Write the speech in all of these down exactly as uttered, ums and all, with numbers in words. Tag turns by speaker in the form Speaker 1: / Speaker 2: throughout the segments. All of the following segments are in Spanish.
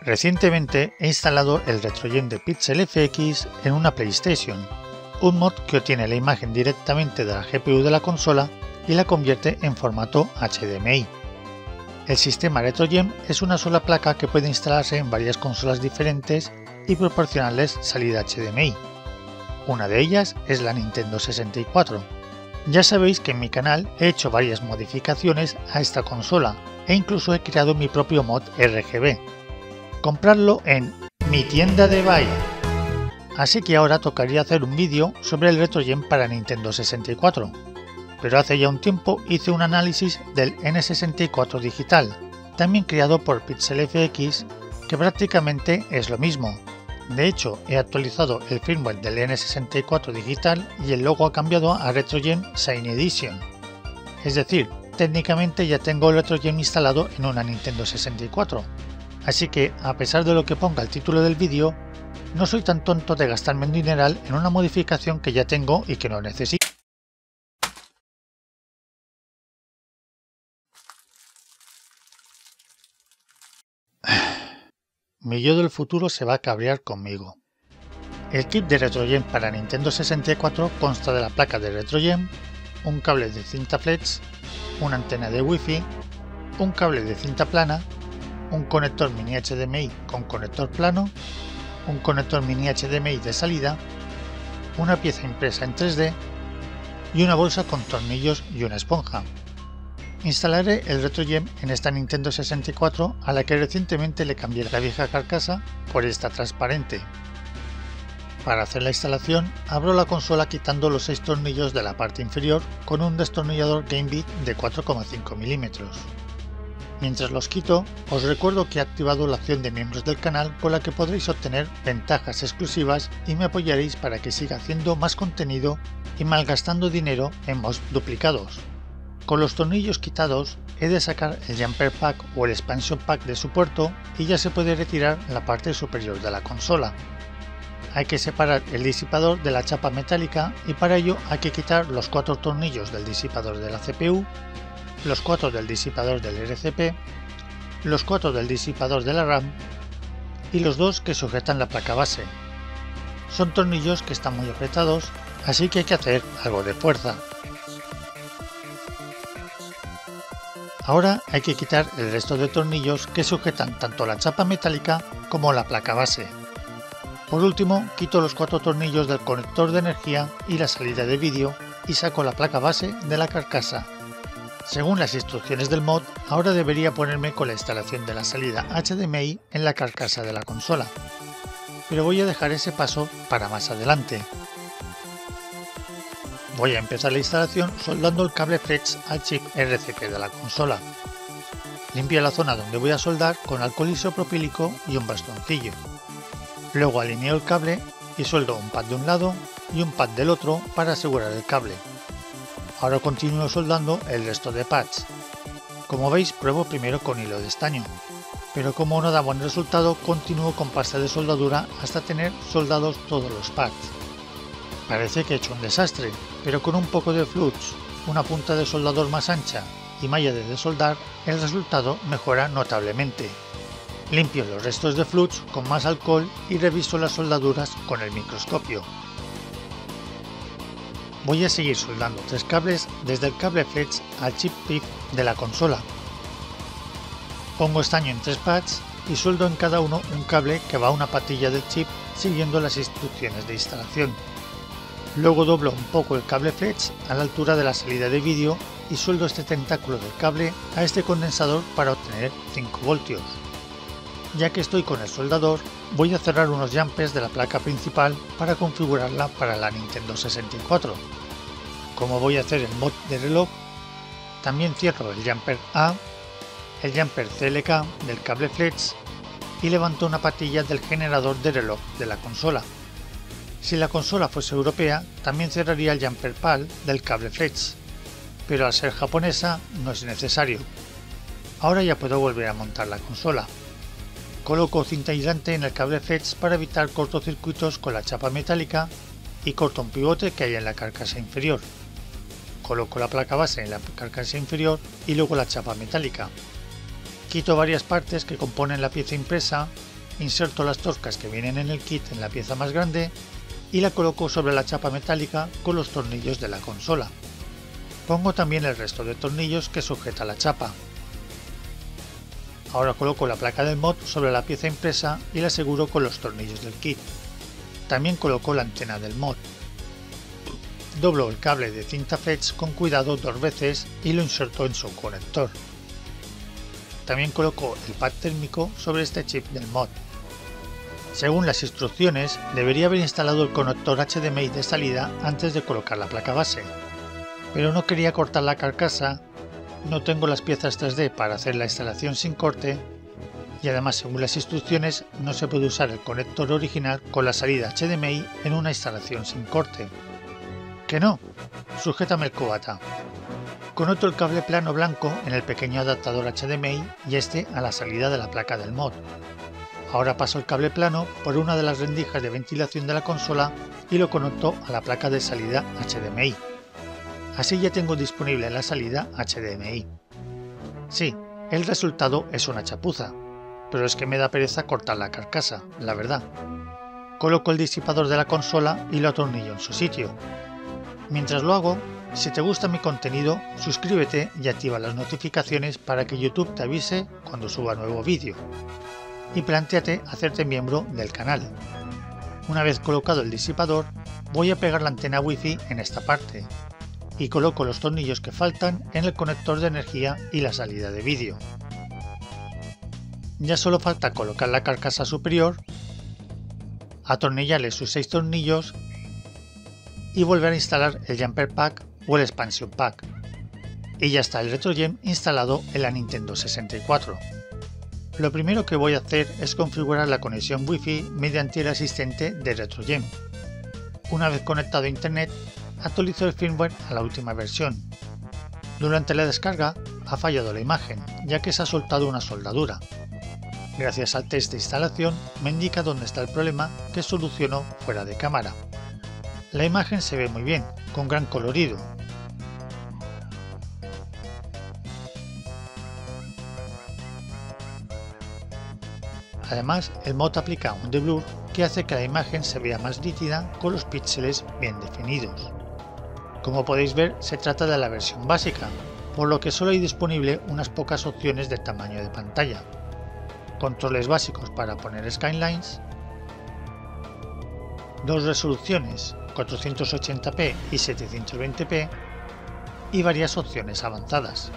Speaker 1: Recientemente he instalado el RetroGem de PixelFX en una PlayStation, un mod que obtiene la imagen directamente de la G P U de la consola y la convierte en formato H D M I. El sistema RetroGem es una sola placa que puede instalarse en varias consolas diferentes y proporcionarles salida H D M I. Una de ellas es la Nintendo sesenta y cuatro. Ya sabéis que en mi canal he hecho varias modificaciones a esta consola e incluso he creado mi propio mod R G B. Comprarlo en mi tienda de Buy. Así que ahora tocaría hacer un vídeo sobre el RetroGem para Nintendo sesenta y cuatro, pero hace ya un tiempo hice un análisis del N sesenta y cuatro digital, también creado por PixelFX, que prácticamente es lo mismo. De hecho, he actualizado el firmware del N sesenta y cuatro digital y el logo ha cambiado a RetroGem Shiny Edition. Es decir, técnicamente ya tengo el RetroGem instalado en una Nintendo sesenta y cuatro. Así que, a pesar de lo que ponga el título del vídeo, no soy tan tonto de gastarme un dineral en una modificación que ya tengo y que no necesito. Mi yo del futuro se va a cabrear conmigo. El kit de RetroGem para Nintendo sesenta y cuatro consta de la placa de RetroGem, un cable de cinta flex, una antena de Wi-Fi, un cable de cinta plana, un conector mini H D M I con conector plano, un conector mini H D M I de salida, una pieza impresa en tres D y una bolsa con tornillos y una esponja. Instalaré el RetroGem en esta Nintendo sesenta y cuatro a la que recientemente le cambié la vieja carcasa por esta transparente. Para hacer la instalación abro la consola quitando los seis tornillos de la parte inferior con un destornillador Gamebit de cuatro coma cinco milímetros. Mientras los quito, os recuerdo que he activado la opción de miembros del canal con la que podréis obtener ventajas exclusivas y me apoyaréis para que siga haciendo más contenido y malgastando dinero en mods duplicados. Con los tornillos quitados, he de sacar el Jumper Pack o el Expansion Pack de su puerto y ya se puede retirar la parte superior de la consola. Hay que separar el disipador de la chapa metálica y para ello hay que quitar los cuatro tornillos del disipador de la C P U, los cuatro del disipador del R C P, los cuatro del disipador de la RAM y los dos que sujetan la placa base. Son tornillos que están muy apretados, así que hay que hacer algo de fuerza. Ahora hay que quitar el resto de tornillos que sujetan tanto la chapa metálica como la placa base. Por último, quito los cuatro tornillos del conector de energía y la salida de vídeo y saco la placa base de la carcasa. Según las instrucciones del mod, ahora debería ponerme con la instalación de la salida H D M I en la carcasa de la consola, pero voy a dejar ese paso para más adelante. Voy a empezar la instalación soldando el cable flex al chip R C P de la consola. Limpio la zona donde voy a soldar con alcohol isopropílico y un bastoncillo. Luego alineo el cable y sueldo un pad de un lado y un pad del otro para asegurar el cable. Ahora continúo soldando el resto de pads. Como veis, pruebo primero con hilo de estaño, pero como no da buen resultado, continúo con pasta de soldadura hasta tener soldados todos los pads. Parece que he hecho un desastre, pero con un poco de flux, una punta de soldador más ancha y malla de desoldar, el resultado mejora notablemente. Limpio los restos de flux con más alcohol y reviso las soldaduras con el microscopio. Voy a seguir soldando tres cables desde el cable flex al chip P I F de la consola. Pongo estaño en tres pads y sueldo en cada uno un cable que va a una patilla del chip siguiendo las instrucciones de instalación. Luego doblo un poco el cable flex a la altura de la salida de vídeo y sueldo este tentáculo del cable a este condensador para obtener cinco voltios. Ya que estoy con el soldador, voy a cerrar unos jumpers de la placa principal para configurarla para la Nintendo sesenta y cuatro. Como voy a hacer el mod de reloj, también cierro el jumper A, el jumper C L K del cable flex y levanto una patilla del generador de reloj de la consola. Si la consola fuese europea, también cerraría el jumper P A L del cable flex, pero al ser japonesa no es necesario. Ahora ya puedo volver a montar la consola. Coloco cinta aislante en el cable flex para evitar cortocircuitos con la chapa metálica y corto un pivote que hay en la carcasa inferior. Coloco la placa base en la carcasa inferior y luego la chapa metálica. Quito varias partes que componen la pieza impresa inserto las tuercas que vienen en el kit en la pieza más grande y la coloco sobre la chapa metálica con los tornillos de la consola. Pongo también el resto de tornillos que sujeta la chapa. Ahora coloco la placa del mod sobre la pieza impresa y la aseguro con los tornillos del kit. También coloco la antena del mod. Doblo el cable de cinta flex con cuidado dos veces y lo inserto en su conector. También coloco el pad térmico sobre este chip del mod. Según las instrucciones, debería haber instalado el conector H D M I de salida antes de colocar la placa base, pero no quería cortar la carcasa, no tengo las piezas tres D para hacer la instalación sin corte y además, según las instrucciones, no se puede usar el conector original con la salida H D M I en una instalación sin corte. ¡Que no! Sujétame el cubata. Conecto el cable plano blanco en el pequeño adaptador H D M I y este a la salida de la placa del mod. Ahora paso el cable plano por una de las rendijas de ventilación de la consola y lo conecto a la placa de salida H D M I. Así ya tengo disponible la salida H D M I. Sí, el resultado es una chapuza, pero es que me da pereza cortar la carcasa, la verdad. Coloco el disipador de la consola y lo atornillo en su sitio. Mientras lo hago, si te gusta mi contenido, suscríbete y activa las notificaciones para que YouTube te avise cuando suba nuevo vídeo. Y plantéate hacerte miembro del canal. Una vez colocado el disipador, voy a pegar la antena Wi-Fi en esta parte y coloco los tornillos que faltan en el conector de energía y la salida de vídeo. Ya solo falta colocar la carcasa superior, atornillarle sus seis tornillos y volver a instalar el Jumper Pack o el Expansion Pack. Y ya está el RetroGem instalado en la Nintendo sesenta y cuatro. Lo primero que voy a hacer es configurar la conexión Wi-Fi mediante el asistente de RetroGem. Una vez conectado a internet, actualizo el firmware a la última versión. Durante la descarga ha fallado la imagen, ya que se ha soltado una soldadura. Gracias al test de instalación me indica dónde está el problema, que soluciono fuera de cámara. La imagen se ve muy bien, con gran colorido. Además, el mod aplica un deblur que hace que la imagen se vea más nítida con los píxeles bien definidos. Como podéis ver, se trata de la versión básica, por lo que solo hay disponible unas pocas opciones de tamaño de pantalla. Controles básicos para poner skylines, dos resoluciones cuatrocientos ochenta p y setecientos veinte p y varias opciones avanzadas.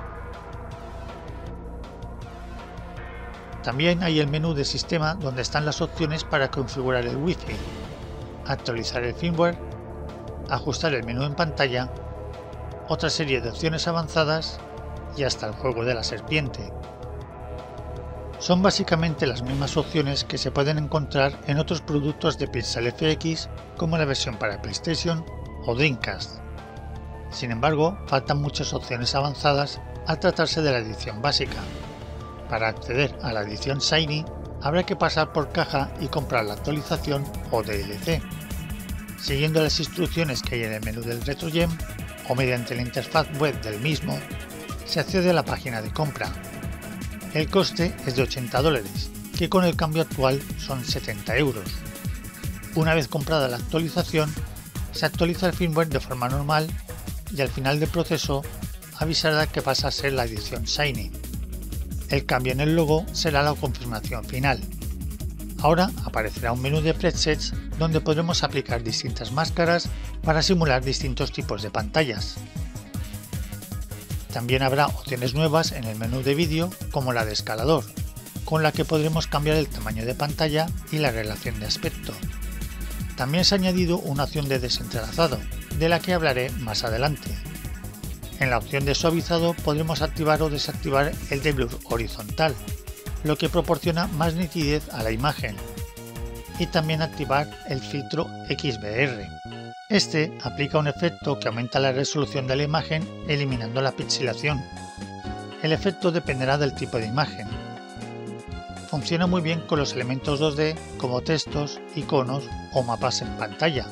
Speaker 1: También hay el menú de sistema donde están las opciones para configurar el Wi-Fi, actualizar el firmware, ajustar el menú en pantalla, otra serie de opciones avanzadas y hasta el juego de la serpiente. Son básicamente las mismas opciones que se pueden encontrar en otros productos de Pixel F X como la versión para PlayStation o Dreamcast. Sin embargo, faltan muchas opciones avanzadas al tratarse de la edición básica. Para acceder a la edición Shiny habrá que pasar por caja y comprar la actualización o D L C. Siguiendo las instrucciones que hay en el menú del RetroGem o mediante la interfaz web del mismo, se accede a la página de compra. El coste es de ochenta dólares, que con el cambio actual son setenta euros. Una vez comprada la actualización, se actualiza el firmware de forma normal y al final del proceso avisará que pasa a ser la edición Shiny. El cambio en el logo será la confirmación final. Ahora aparecerá un menú de presets donde podremos aplicar distintas máscaras para simular distintos tipos de pantallas. También habrá opciones nuevas en el menú de vídeo como la de escalador, con la que podremos cambiar el tamaño de pantalla y la relación de aspecto. También se ha añadido una opción de desentrelazado, de la que hablaré más adelante. En la opción de suavizado podremos activar o desactivar el deblur horizontal, lo que proporciona más nitidez a la imagen, y también activar el filtro X B R. Este aplica un efecto que aumenta la resolución de la imagen eliminando la pixelación. El efecto dependerá del tipo de imagen. Funciona muy bien con los elementos dos D como textos, iconos o mapas en pantalla.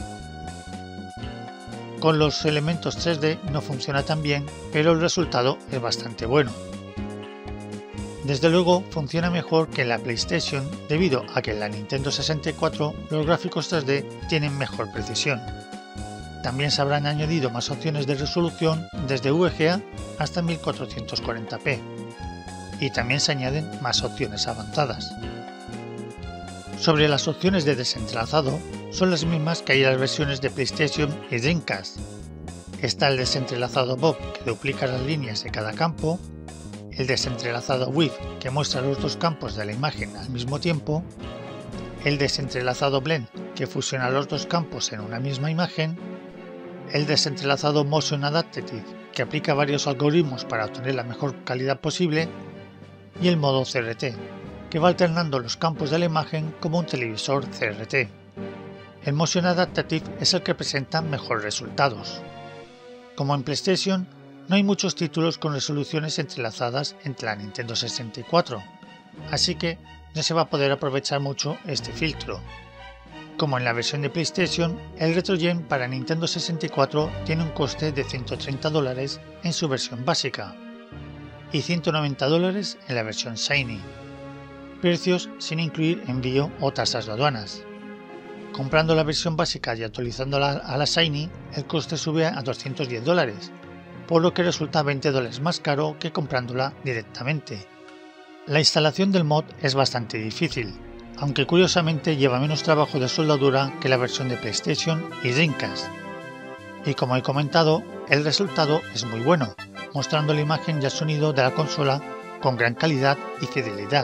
Speaker 1: Con los elementos tres D no funciona tan bien, pero el resultado es bastante bueno. Desde luego funciona mejor que en la PlayStation debido a que en la Nintendo sesenta y cuatro los gráficos tres D tienen mejor precisión. También se habrán añadido más opciones de resolución desde V G A hasta mil cuatrocientos cuarenta p y también se añaden más opciones avanzadas. Sobre las opciones de desentrelazado, son las mismas que hay en las versiones de PlayStation y Dreamcast. Está el desentrelazado Bob, que duplica las líneas de cada campo, el desentrelazado Width, que muestra los dos campos de la imagen al mismo tiempo, el desentrelazado Blend, que fusiona los dos campos en una misma imagen, el desentrelazado Motion Adaptive, que aplica varios algoritmos para obtener la mejor calidad posible, y el modo C R T, que va alternando los campos de la imagen como un televisor C R T. El Motion Adaptive es el que presenta mejores resultados. Como en PlayStation, no hay muchos títulos con resoluciones entrelazadas entre la Nintendo sesenta y cuatro, así que no se va a poder aprovechar mucho este filtro. Como en la versión de PlayStation, el RetroGen para Nintendo sesenta y cuatro tiene un coste de ciento treinta dólares en su versión básica y ciento noventa dólares en la versión Shiny, precios sin incluir envío o tasas de aduanas. Comprando la versión básica y actualizándola a la Shiny, el coste sube a doscientos diez dólares, por lo que resulta veinte dólares más caro que comprándola directamente. La instalación del mod es bastante difícil, aunque curiosamente lleva menos trabajo de soldadura que la versión de PlayStation y Dreamcast. Y como he comentado, el resultado es muy bueno, mostrando la imagen y el sonido de la consola con gran calidad y fidelidad.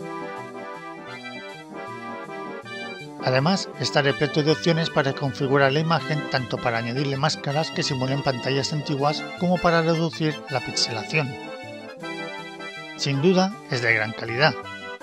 Speaker 1: Además, está repleto de opciones para configurar la imagen tanto para añadirle máscaras que simulen pantallas antiguas como para reducir la pixelación. Sin duda es de gran calidad,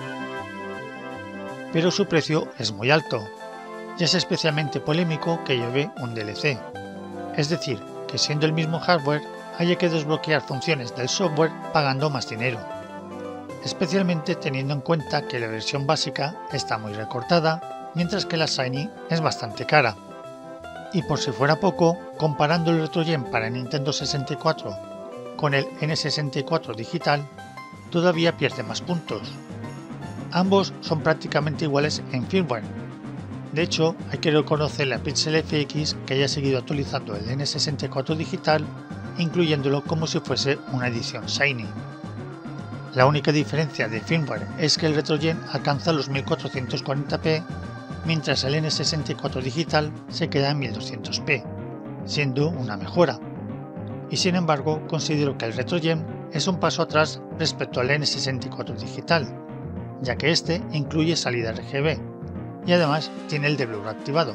Speaker 1: pero su precio es muy alto, y es especialmente polémico que lleve un D L C, es decir, que siendo el mismo hardware haya que desbloquear funciones del software pagando más dinero, especialmente teniendo en cuenta que la versión básica está muy recortada, mientras que la Shiny es bastante cara. Y por si fuera poco, comparando el RetroGen para Nintendo sesenta y cuatro con el N sesenta y cuatro digital, todavía pierde más puntos. Ambos son prácticamente iguales en firmware. De hecho, hay que reconocerle a Pixel F X que haya seguido actualizando el N sesenta y cuatro digital, incluyéndolo como si fuese una edición Shiny. La única diferencia de firmware es que el RetroGen alcanza los mil cuatrocientos cuarenta p, mientras el N sesenta y cuatro digital se queda en mil doscientos p, siendo una mejora. Y sin embargo, considero que el RetroGen es un paso atrás respecto al N sesenta y cuatro digital, ya que este incluye salida R G B y además tiene el de Blur activado.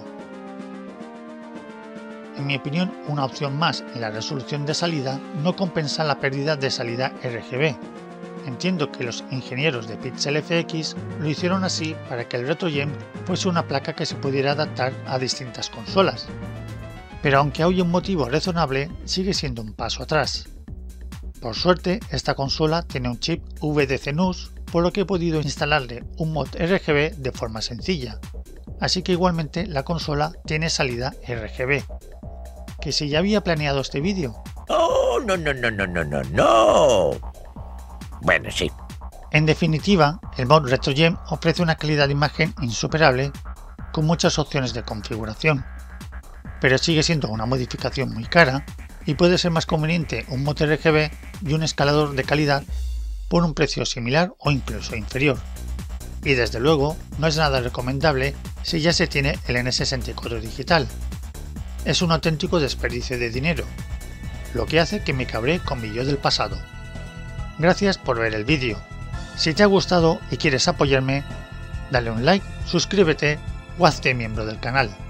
Speaker 1: En mi opinión, una opción más en la resolución de salida no compensa la pérdida de salida R G B. Entiendo que los ingenieros de Pixel F X lo hicieron así para que el RetroGen fuese una placa que se pudiera adaptar a distintas consolas, pero aunque hay un motivo razonable, sigue siendo un paso atrás. Por suerte, esta consola tiene un chip V D C N U S, por lo que he podido instalarle un mod R G B de forma sencilla, así que igualmente la consola tiene salida R G B. ¿Que si ya había planeado este vídeo?
Speaker 2: ¡Oh, no, no, no, no, no, no, no! Bueno, sí.
Speaker 1: En definitiva, el mod RetroGen ofrece una calidad de imagen insuperable, con muchas opciones de configuración, pero sigue siendo una modificación muy cara y puede ser más conveniente un mod R G B y un escalador de calidad por un precio similar o incluso inferior. Y desde luego, no es nada recomendable si ya se tiene el N sesenta y cuatro digital. Es un auténtico desperdicio de dinero, lo que hace que me cabree con mi yo del pasado. Gracias por ver el vídeo. Si te ha gustado y quieres apoyarme, dale un like, suscríbete o hazte miembro del canal.